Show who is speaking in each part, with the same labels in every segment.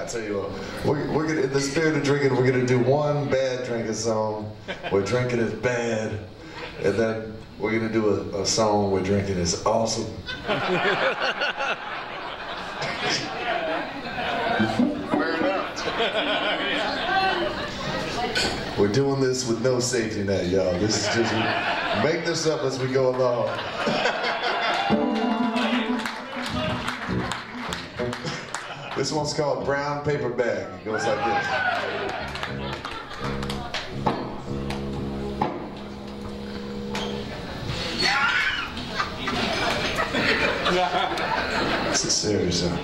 Speaker 1: tell you what, we're gonna, in the spirit of drinking, we're gonna do one bad drinking song where drinking is bad, and then we're gonna do a song where drinking is awesome.
Speaker 2: Fair enough.
Speaker 1: We're doing this with no safety net, y'all. This is just, make this up as we go along. This one's called Brown Paper Bag. It goes like this. This is serious, huh?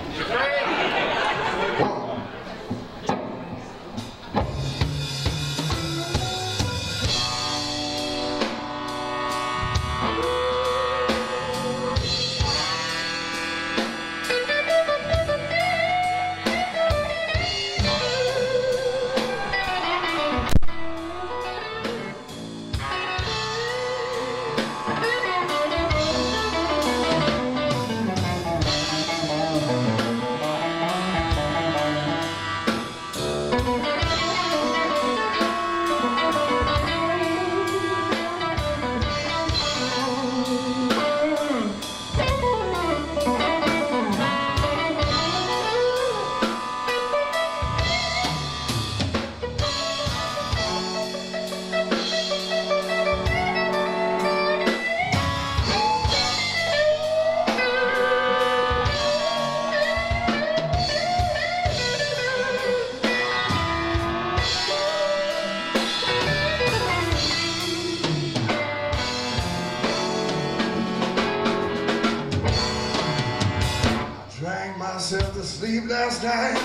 Speaker 1: Drank myself to sleep last night,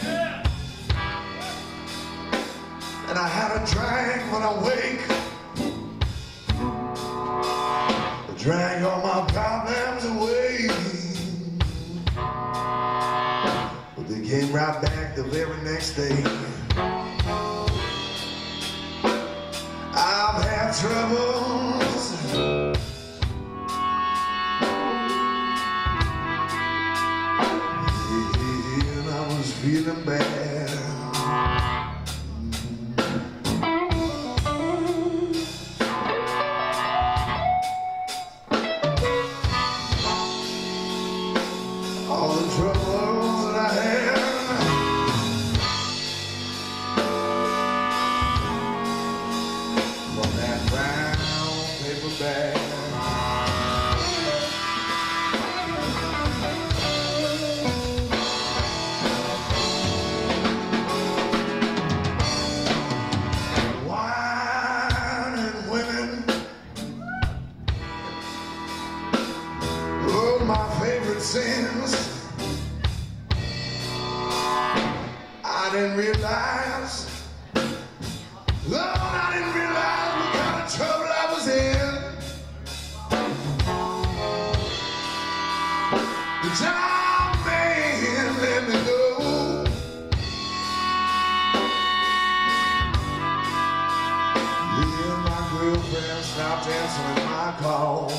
Speaker 1: and I had a drink when I wake. I drank all my problems away, but they came right back the very next day. I've had troubles, feeling bad. All the troubles that I had, from that brown paper bag. My favorite sins. I didn't realize, Lord, I didn't realize what kind of trouble I was in. The time man let me go. Yeah, my girlfriend stopped answering my calls.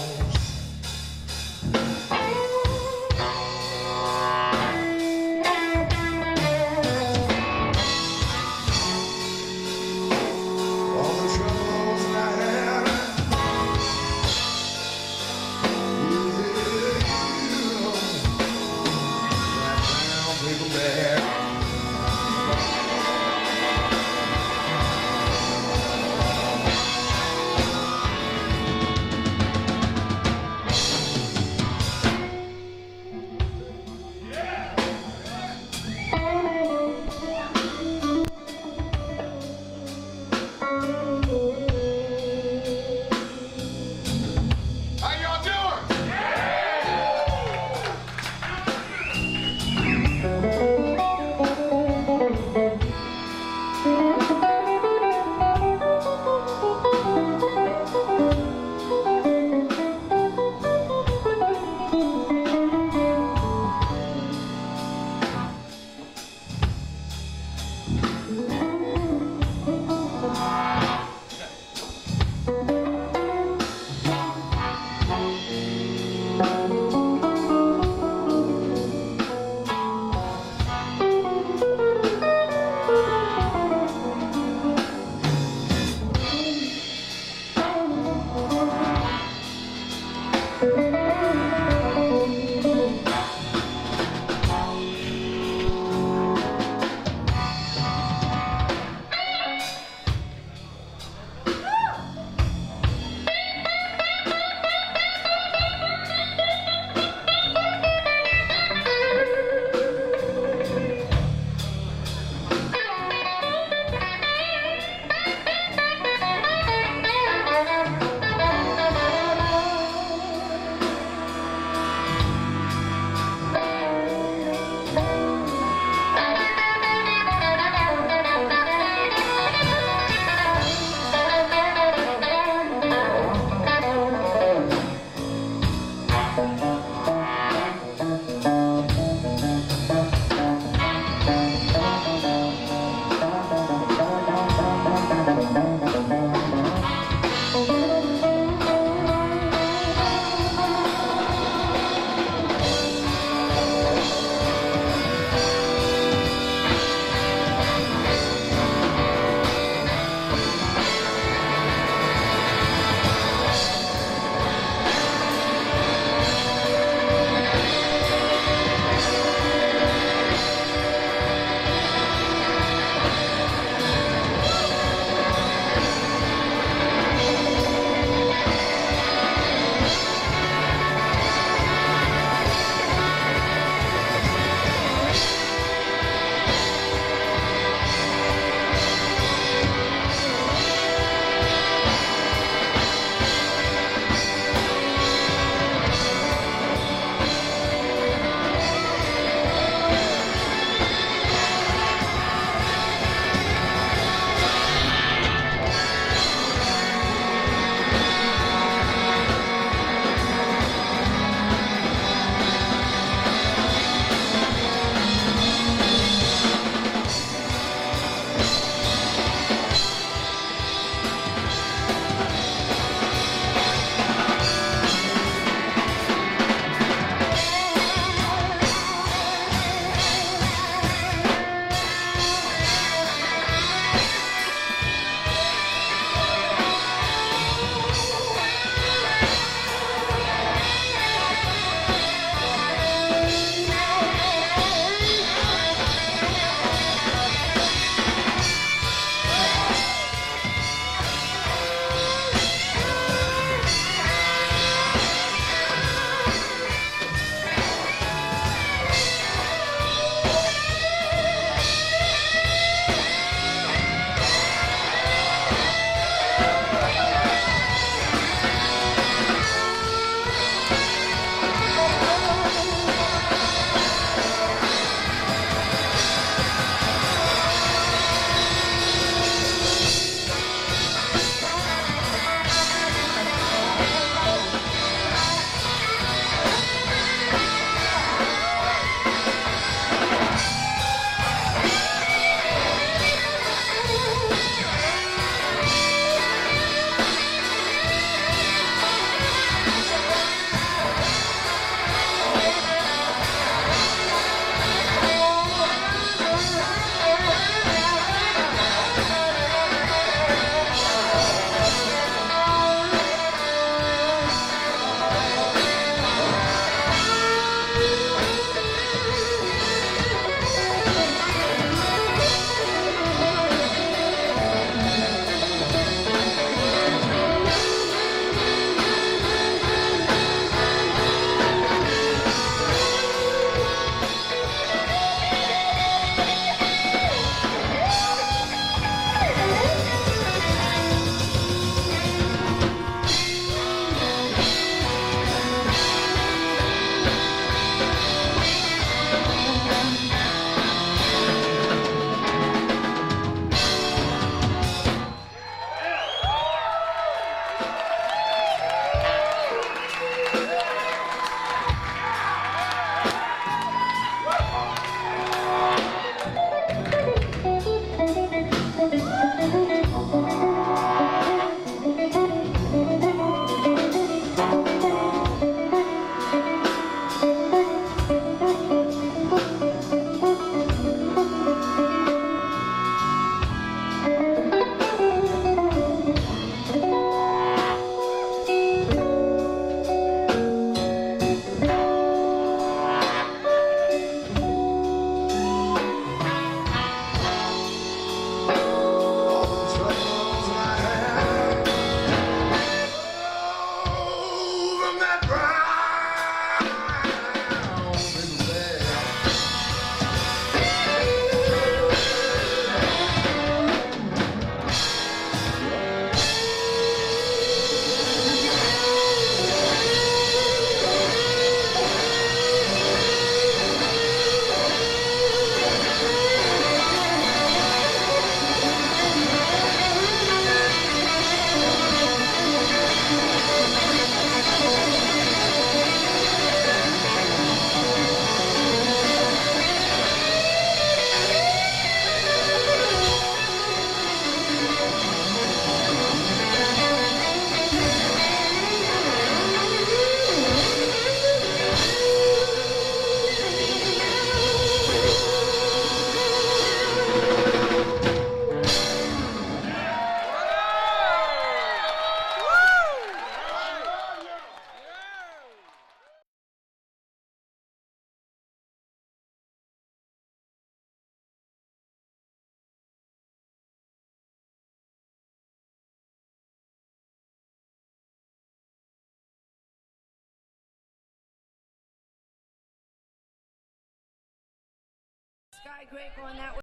Speaker 2: All right, great, going that way.